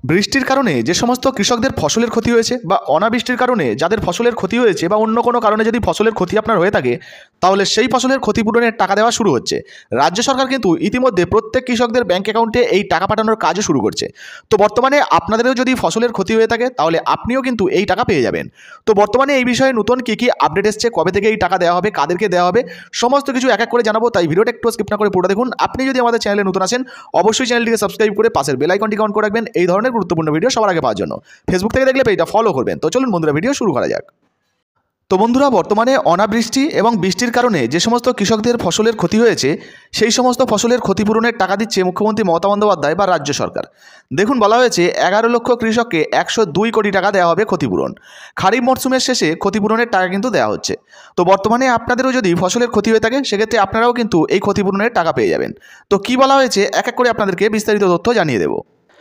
বৃষ্টির কারণে যে সমস্ত কৃষকদের ফসলের ক্ষতি হয়েছে বা অনাবৃষ্টির কারণে যাদের ফসলের ক্ষতি হয়েছে বা অন্য কোনো কারণে যদি ফসলের ক্ষতি আপনার হয়ে থাকে, তাহলে সেই ফসলের ক্ষতিপূরণের টাকা দেওয়া শুরু হচ্ছে। রাজ্য সরকার কিন্তু ইতিমধ্যে প্রত্যেক কৃষকদের ব্যাঙ্ক অ্যাকাউন্টে এই টাকা পাঠানোর কাজও শুরু করছে। তো বর্তমানে আপনাদেরও যদি ফসলের ক্ষতি হয়ে থাকে তাহলে আপনিও কিন্তু এই টাকা পেয়ে যাবেন। তো বর্তমানে এই বিষয়ে নতুন কী আপডেট এসছে, কবে থেকে এই টাকা দেওয়া হবে, কাদেরকে দেওয়া হবে, সমস্ত কিছু এক এক করে জানাবো। তাই ভিডিওটা একটু স্কিপ না করে পুরো দেখুন। আপনি যদি আমাদের চ্যানেলে নতুন আসেন অবশ্যই চ্যানেলটিকে সাবস্ক্রাইব করে পাশের বেল আইকনটি অন করে রাখবেন এই ধরনের গুরুত্বপূর্ণ ভিডিও সবার আগে পাওয়ার জন্য। ফেসবুক থেকে দেখলে পেজটা ফলো করবেন। তো চলুন বন্ধুরা, ভিডিও শুরু করা যাক। তো বন্ধুরা, বর্তমানে অনাবৃষ্টি এবং বৃষ্টির কারণে যে সমস্ত কৃষকদের ফসলের ক্ষতি হয়েছে সেই সমস্ত ফসলের ক্ষতিপূরণের টাকা দিচ্ছে মুখ্যমন্ত্রী মমতা বন্দ্যোপাধ্যায় বা রাজ্য সরকার। দেখুন, বলা হয়েছে 11 লক্ষ কৃষককে 102 কোটি টাকা দেওয়া হবে ক্ষতিপূরণ। খারিফ মরশুমের শেষে ক্ষতিপূরণের টাকা কিন্তু দেওয়া হচ্ছে। তো বর্তমানে আপনাদেরও যদি ফসলের ক্ষতি হয়ে থাকে সেক্ষেত্রে আপনারাও কিন্তু এই ক্ষতিপূরণের টাকা পেয়ে যাবেন। তো কী বলা হয়েছে এক এক করে আপনাদেরকে বিস্তারিত তথ্য জানিয়ে দেবো।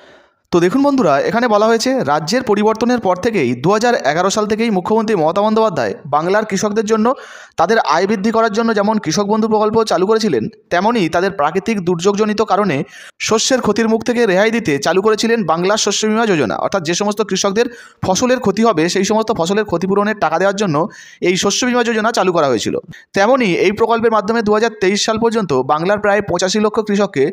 তো দেখুন বন্ধুরা, এখানে বলা হয়েছে রাজ্যের পরিবর্তনের পর থেকেই 2011 সাল থেকেই মুখ্যমন্ত্রী মমতা বন্দ্যোপাধ্যায় বাংলার কৃষকদের জন্য তাদের আয় বৃদ্ধি করার জন্য যেমন কৃষক বন্ধু প্রকল্প চালু করেছিলেন, তেমনই তাদের প্রাকৃতিক দুর্যোগজনিত কারণে শস্যের ক্ষতির মুখ থেকে রেহাই দিতে চালু করেছিলেন বাংলার শস্য বীমা যোজনা। অর্থাৎ যে সমস্ত কৃষকদের ফসলের ক্ষতি হবে সেই সমস্ত ফসলের ক্ষতিপূরণের টাকা দেওয়ার জন্য এই শস্য বীমা যোজনা চালু করা হয়েছিল। তেমনই এই প্রকল্পের মাধ্যমে 2023 সাল পর্যন্ত বাংলার প্রায় 85 লক্ষ কৃষককে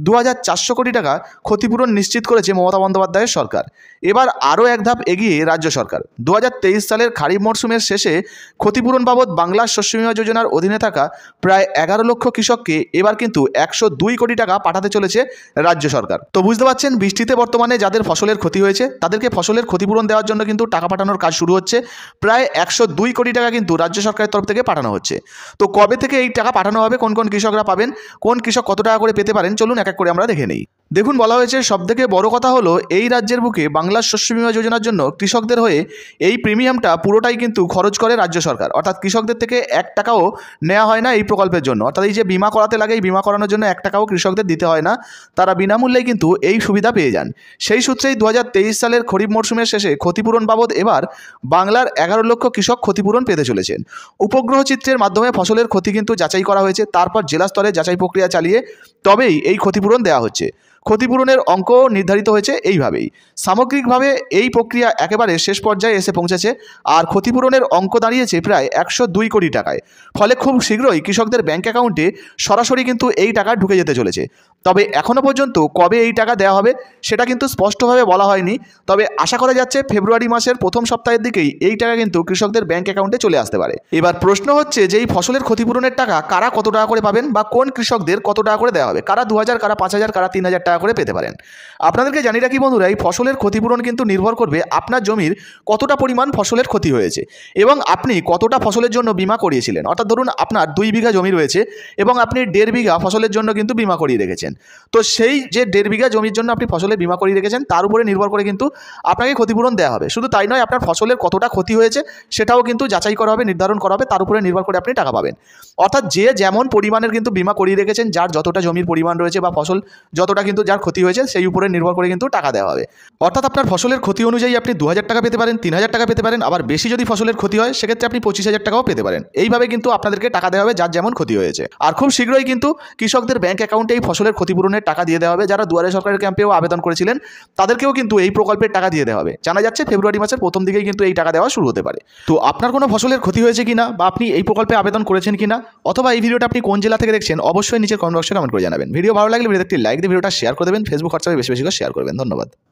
2400 কোটি টাকা ক্ষতিপূরণ নিশ্চিত করেছে মমতা বন্দ্যোপাধ্যায়ের সরকার। এবার আরও এক ধাপ এগিয়ে রাজ্য সরকার 2023 সালের খারিফ মরশুমের শেষে ক্ষতিপূরণ বাবদ বাংলার শস্য বীমা যোজনার অধীনে থাকা প্রায় 11 লক্ষ কৃষককে এবার কিন্তু 102 কোটি টাকা পাঠাতে চলেছে রাজ্য সরকার। তো বুঝতে পারছেন, বৃষ্টিতে বর্তমানে যাদের ফসলের ক্ষতি হয়েছে তাদেরকে ফসলের ক্ষতিপূরণ দেওয়ার জন্য কিন্তু টাকা পাঠানোর কাজ শুরু হচ্ছে। প্রায় 102 কোটি টাকা কিন্তু রাজ্য সরকারের তরফ থেকে পাঠানো হচ্ছে। তো কবে থেকে এই টাকা পাঠানো হবে, কোন কোন কৃষকরা পাবেন, কোন কৃষক কত টাকা করে পেতে পারেন, চলুন এক এক করে আমরা দেখে নেই। দেখুন, বলা হয়েছে সবথেকে বড় কথা হলো এই রাজ্যের বুকে বাংলার শস্য বীমা যোজনার জন্য কৃষকদের হয়ে এই প্রিমিয়ামটা পুরোটাই কিন্তু খরচ করে রাজ্য সরকার। অর্থাৎ কৃষকদের থেকে 1 টাকাও নেওয়া হয় না এই প্রকল্পের জন্য। অর্থাৎ এই যে বিমা করাতে লাগে, এই বিমা করানোর জন্য 1 টাকাও কৃষকদের দিতে হয় না, তারা বিনামূল্যেই কিন্তু এই সুবিধা পেয়ে যান। সেই সূত্রেই 2023 সালের খরিফ মরশুমের শেষে ক্ষতিপূরণ বাবদ এবার বাংলার 11 লক্ষ কৃষক ক্ষতিপূরণ পেতে চলেছেন। উপগ্রহ চিত্রের মাধ্যমে ফসলের ক্ষতি কিন্তু যাচাই করা হয়েছে, তারপর জেলা স্তরে যাচাই প্রক্রিয়া চালিয়ে তবেই এই ক্ষতিপূরণ দেওয়া হচ্ছে। ক্ষতিপূরণের অঙ্ক নির্ধারিত হয়েছে এইভাবেই। সামগ্রিকভাবে এই প্রক্রিয়া একেবারে শেষ পর্যায়ে এসে পৌঁছেছে, আর ক্ষতিপূরণের অঙ্ক দাঁড়িয়েছে প্রায় 102 কোটি টাকায়। ফলে খুব শীঘ্রই কৃষকদের ব্যাঙ্ক অ্যাকাউন্টে সরাসরি কিন্তু এই টাকা ঢুকে যেতে চলেছে। তবে এখনও পর্যন্ত কবে এই টাকা দেওয়া হবে সেটা কিন্তু স্পষ্টভাবে বলা হয়নি। তবে আশা করা যাচ্ছে ফেব্রুয়ারি মাসের প্রথম সপ্তাহের দিকেই এই টাকা কিন্তু কৃষকদের ব্যাঙ্ক অ্যাকাউন্টে চলে আসতে পারে। এবার প্রশ্ন হচ্ছে যে এই ফসলের ক্ষতিপূরণের টাকা কারা কত টাকা করে পাবেন বা কোন কৃষকদের কত টাকা করে দেওয়া হবে, কারা 2000, কারা 5000, কারা 3000 টাকা করে পেতে পারেন। আপনাদেরকে জানিয়ে রাখি বন্ধুরা, এই ফসলের ক্ষতিপূরণ কিন্তু নির্ভর করবে আপনার জমির কতটা পরিমাণ ফসলের ক্ষতি হয়েছে এবং আপনি কতটা ফসলের জন্য বিমা করিয়েছিলেন। অর্থাৎ ধরুন আপনার 2 বিঘা জমি রয়েছে এবং আপনি 1.5 বিঘা ফসলের জন্য কিন্তু বিমা করিয়ে রেখেছেন। তো সেই যে 1.5 বিঘা জমির জন্য আপনি ফসলের বিমা করিয়ে রেখেছেন তার উপরে নির্ভর করে কিন্তু আপনাকে ক্ষতিপূরণ দেওয়া হবে। শুধু তাই নয়, আপনার ফসলের কতটা ক্ষতি হয়েছে সেটাও কিন্তু যাচাই করা হবে, নির্ধারণ করা হবে, তার উপরে নির্ভর করে আপনি টাকা পাবেন। অর্থাৎ যে যেমন পরিমাণের কিন্তু বিমা করিয়ে রেখেছেন, যার যতটা জমির পরিমাণ রয়েছে বা ফসল যতটা কিন্তু যার ক্ষতি হয়েছে সেই উপরে নির্ভর করে কিন্তু টাকা দেওয়া হবে। অর্থাৎ আপনার ফসলের ক্ষতি অনুযায়ী আপনি 2000 টাকা পেতে পারেন, 3000 টাকা পেতে পারেন, আবার বেশি যদি ফসলের ক্ষতি হয় সেক্ষেত্রে আপনি 25,000 টাকাও পেতে পারেন। এইভাবে কিন্তু আপনাদেরকে টাকা দেওয়া হবে যার যেমন ক্ষতি হয়েছে। আর খুব শীঘ্রই কিন্তু কৃষকদের ব্যাঙ্ক অ্যাকাউন্টে এই ফসলের ক্ষতিপূরণের টাকা দিয়ে দেওয়া হবে। যারা দুয়ারে সরকারের ক্যাম্পেও আবেদন করেছিলেন তাদেরকেও কিন্তু এই প্রকল্পের টাকা দিয়ে দেওয়া হবে। জানা যাচ্ছে ফেব্রুয়ারি মাসের প্রথম দিকেই কিন্তু এই টাকা দেওয়া শুরু হতে পারে। তো আপনার কোনো ফসলের ক্ষতি হয়েছে কিনা বা আপনি এই প্রকল্পে আবেদন করেছেন কিনা, অথবা এই ভিডিওটা আপনি কোন জেলা থেকে দেখছেন অবশ্যই নিচের কমেন্ট বক্সে কমেন্ট করে জানাবেন। ভিডিও ভালো লাগলে ভিডিওতে একটি লাইক দিয়ে ভিডিওটা শেয়ার করে দেবেন, ফেসবুক হোয়াটসঅ্যাপে বেশি বেশি করে শেয়ার করবেন। ধন্যবাদ।